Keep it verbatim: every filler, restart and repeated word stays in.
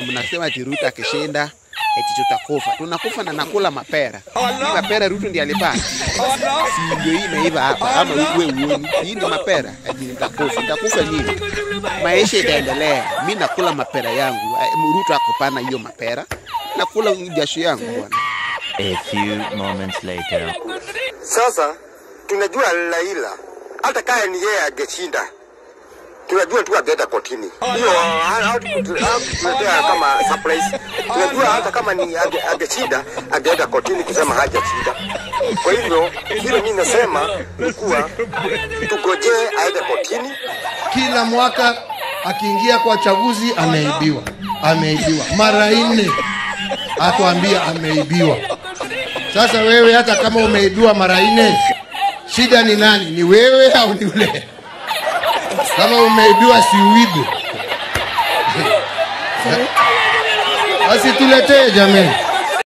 mnasema ati Rutto akishinda eti tutakufa. Tunakufa na nakula mapera. Hii mapera Rutto ndiye alipata. Si ndio hii imeiva hapa ama wewe uone. Hii ni mapera. Eti nitakufa. Nitakufa nini? Maisha itaendelea. Mimi nakula mapera yangu. Rutto akupana hiyo mapera. Nakula jasho yangu bwana. A few moments later. Sasa tunajua Raila hata kaya ni yeye angeshinda. Tunajua tu ageenda kotini. Hiyo hatukutuletea kama surprise. Tunajua hata kama ni angeshinda ageenda kotini kusema hajashinda. Kwa hivyo hilo mimi nasema ni kuwa tugojee aende kotini. Kila mwaka akiingia kwa chaguzi ameibiwa. Ameibiwa mara nne. Atuambia ameibiwa. Sasa wewe hata kama umeibiwa mara nne, shida ni nani? Ni wewe au ni yule? Kama umeibiwa si uibe. Basi tuletee jamani.